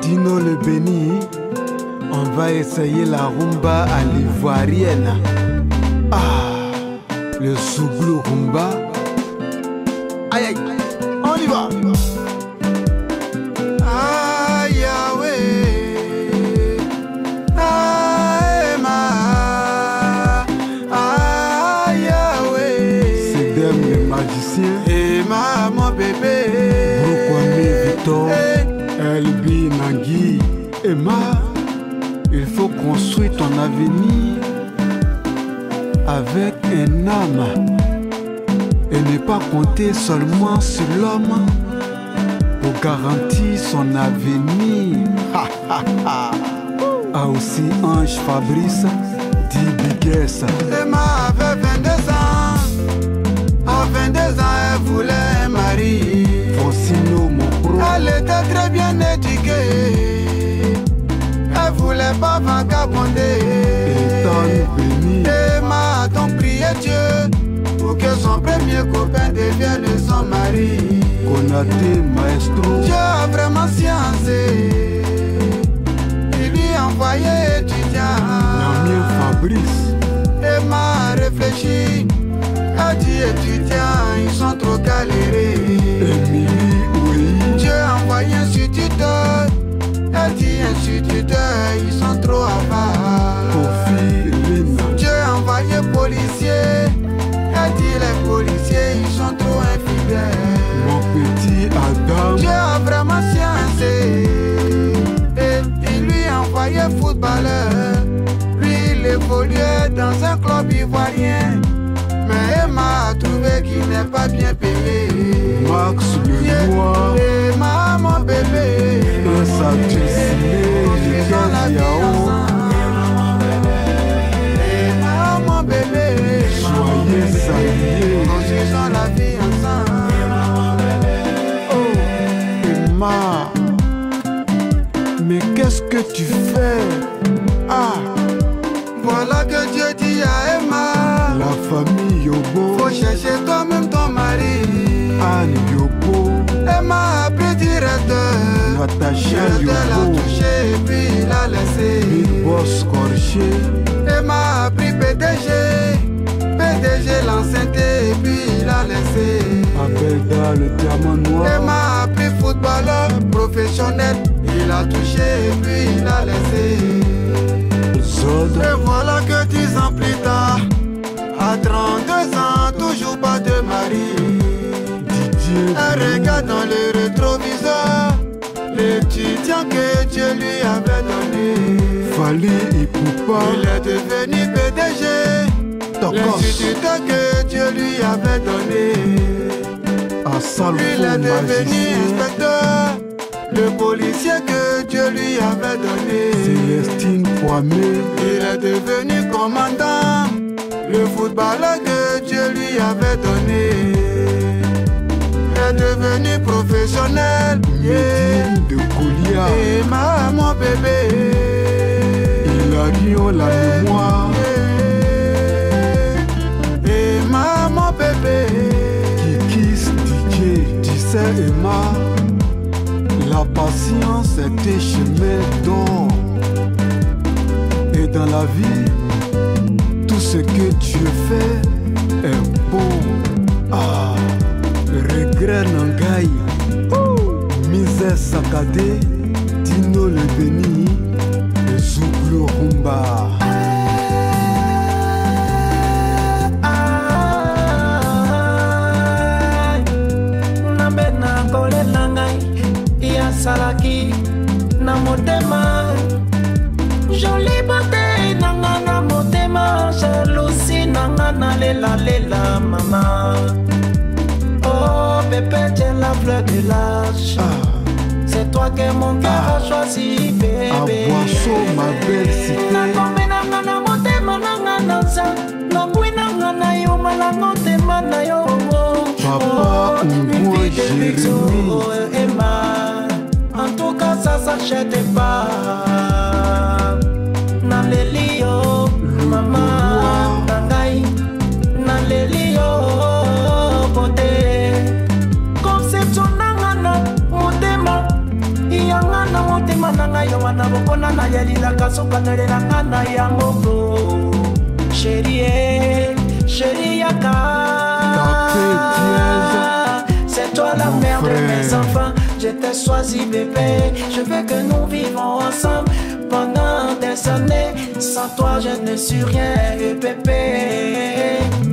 Dino le béni, on va essayer la rumba à l'ivoirienne. Ah, le Zouglou rumba. Aïe aïe, on y va. Aïe Yahweh, aïe ma, aïe Yahweh. C'est Dem le magicien. Et ma mon bébé. Brokwame Victor. Elbi Nangui. Emma, il faut construire ton avenir avec un âme et ne pas compter seulement sur l'homme pour garantir son avenir. Ah aussi Ange Fabrice dit Biguesse. Emma avait 22 ans. À 22 ans, elle voulait un mari. Francino, mon pro. Elle était très bien éduquée. Elle voulait pas vagabonder. Emma a donc prié Dieu pour que son premier copain devienne son mari. Konaté maestro. Dieu a vraiment sciencé. Il lui a envoyé étudiant. Namien Fabrice. Emma a réfléchi. A dit étudiants, ils sont trop galérés. Émilie, oui. Dieu a envoyé un instituteur. Elle dit instituteur, ils sont trop avares. Dieu a envoyé policier. Elle dit les policiers, ils sont trop infidèles. Mon petit Adam. Dieu a vraiment sciencé. Et il lui a envoyé footballeur. Lui, il évoluait dans un club ivoirien. Mais Emma a trouvé qu'il n'est pas bien payé. Max le noir. Emma mon bébé. Un satisfait. Construisons la vie ensemble. Emma mon bébé. Soyez salués. Construisons la vie ensemble. Oh Emma, mais qu'est-ce que tu fais? Ah, voilà que Dieu dit à Emma. La famille Yobo. Faut chercher toi-même ton mari. Anne Yobo. Emma a pris directeur. Natacha Yobo. Elle l'a touché et puis il a laissé. Big Boss Corché. Emma a pris PDG. PDG l'enceinte et puis il a laissé. Abelda le diamant noir. Emma a pris footballeur professionnel. Il a touché et puis il a laissé. Zod. Et voilà que 10 ans plus tard, à 32 ans, toujours pas de mari. Didier. Elle regarde dans le rétroviseur l'étudiant que Dieu lui avait donné. Fallait y poupa. Il est devenu PDG. L'instituteur que Dieu lui avait donné. Il est devenu inspecteur. Le policier que Dieu lui avait donné. Célestine Kwame. Il est devenu commandant. Le footballeur que Dieu lui avait donné. Est devenu professionnel. De Goliath. Emma mon bébé. Il a ri la mémoire. Emma mon bébé. Kikis DJ. Tu sais Emma, la patience est un chemin d'or. Et dans la vie, tout ce que Dieu fait est beau. Ah, regret n'engaille. Misère saccadée, Dino le béni, le Zouglou rumba. Salaki na motema jolie beauté nanga na motema jalousie nanga na lela lela mama. Oh bébé t'es la fleur de l'âge. C'est toi que mon cœur a choisi bébé. Aboisseau ma belle cité. Na kombe nanga na motema nanga na sa na kui nanga na yo mala motema na yo. Papa moi Jérémie. Emma, en tout cas ça s'achète pas. Dans les lios, maman, tangai, dans les lios, côté. Conception nangana, motema, yangana motema na yo wana bokona na yelilaka sokanelela na ya moko. Chérie, chérie yaka, c'est toi la mère de mes enfants. Je t'ai choisi bébé, je veux que nous vivons ensemble pendant des années. Sans toi je ne suis rien, bébé.